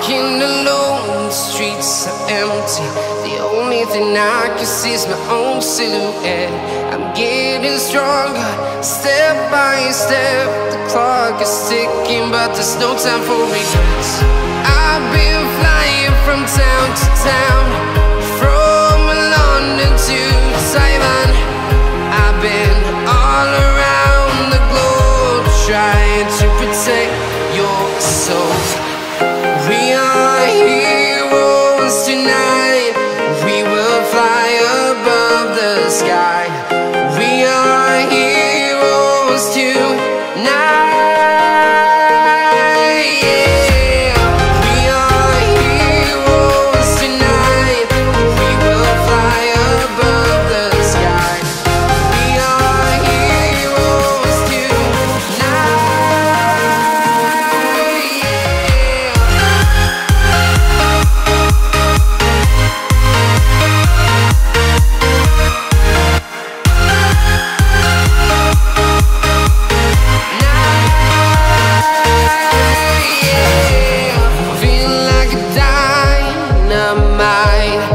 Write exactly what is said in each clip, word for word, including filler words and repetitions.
walking alone, the streets are empty. The only thing I can see is my own silhouette. I'm getting stronger, step by step. The clock is ticking, but there's no time for regrets. I've been flying from town to town, from London to Taiwan. I've been all around the globe, trying to protect your soul. We are heroes tonight. We will fly above the sky. We are heroes tonight.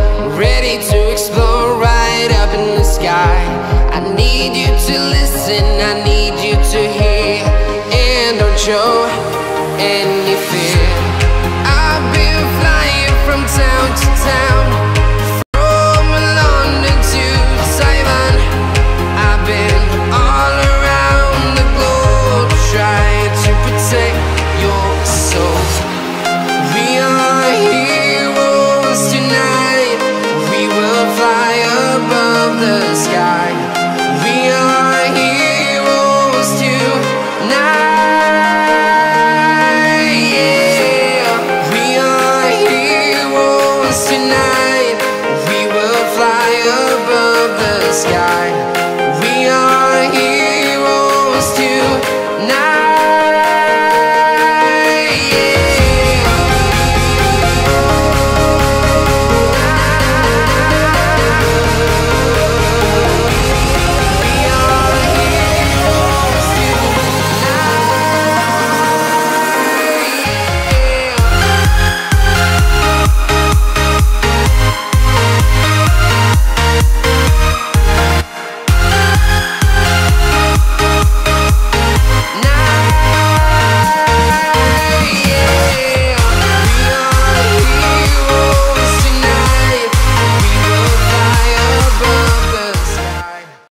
Ready to explore right up in the sky. I need you to listen